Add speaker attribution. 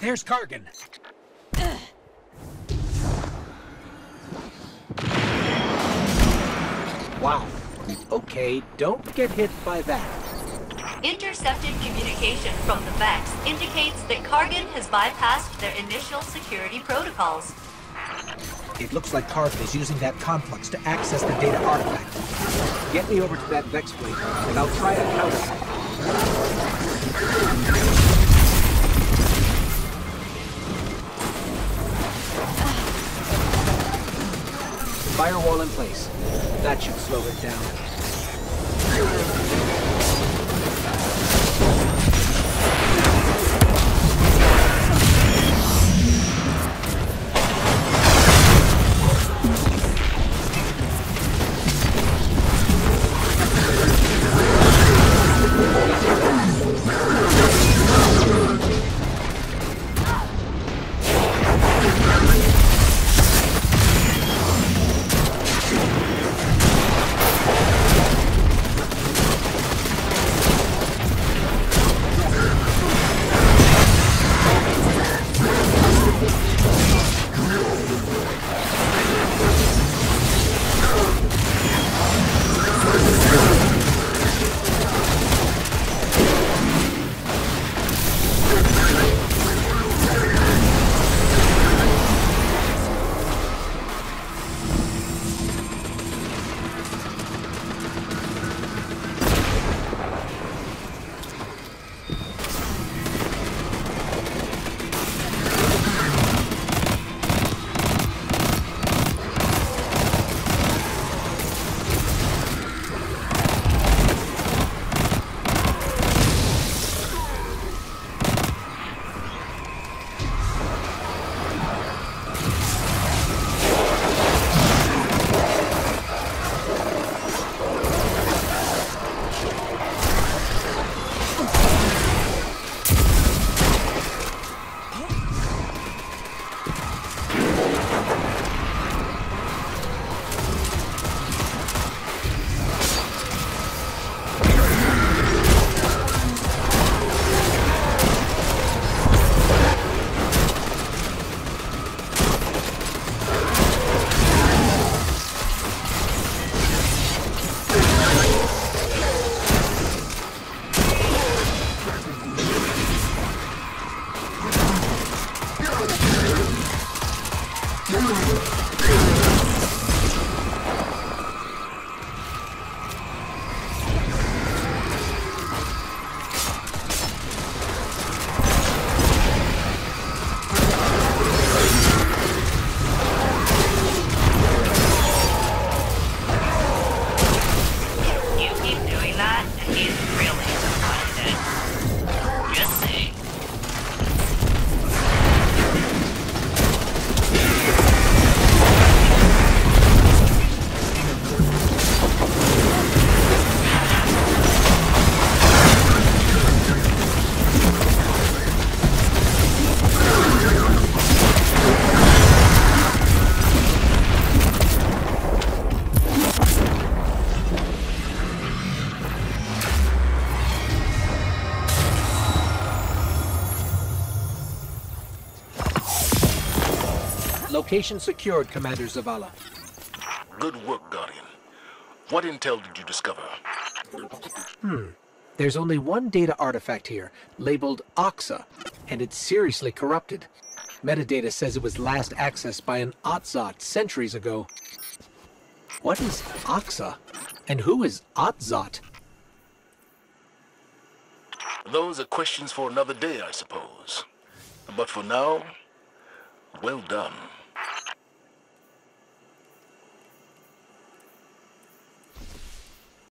Speaker 1: There's Krgen. Wow. Okay, don't get hit by that.
Speaker 2: Intercepted communication from the Vex indicates that Krgen has bypassed their initial security protocols.
Speaker 1: It looks like Krgen is using that complex to access the data artifact. Get me over to that Vex plate, and I'll try to counter it. Firewall in place. That should slow it down. Location secured, Commander Zavala.
Speaker 3: Good work, Guardian. What intel did you discover?
Speaker 1: There's only one data artifact here, labeled Oxa, and it's seriously corrupted. Metadata says it was last accessed by an Otzot centuries ago. What is Oxa? And who is Otzot?
Speaker 3: Those are questions for another day, I suppose. But for now, well done.